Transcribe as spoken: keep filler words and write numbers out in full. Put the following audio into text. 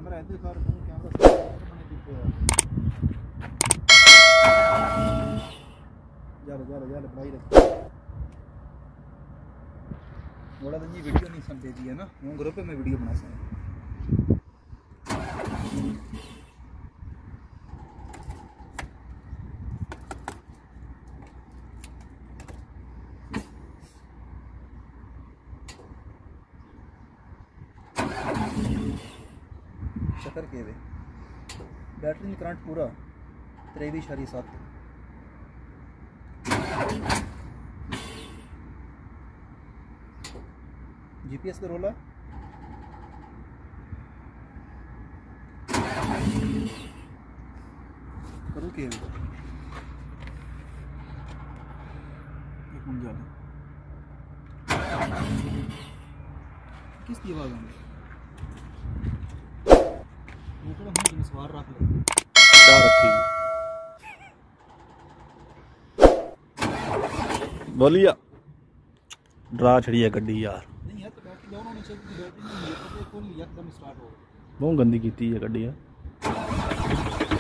Camera इधर कर तू कैमरा मैंने दीपो यार यार यार बनाई रख बड़ा तो ये वीडियो नहीं सन दे दी है ना वो ग्रुप पे मैं वीडियो बना सकता चक्कर के वे बैटरी करंट पूरा त्रेवी शरी सात जीपीएस का रोला करूँ के एक मिनट जा किस दी आवाज़ आती है सवार रख ले क्या रखी बोलिया ड्रा छड़ी है गड्डी यार नहीं है तो बैटरी डाउन होनी चाहिए बैटरी नहीं है तो फुल एकदम स्टार्ट हो बहुत गंदी की है गड्डी यार।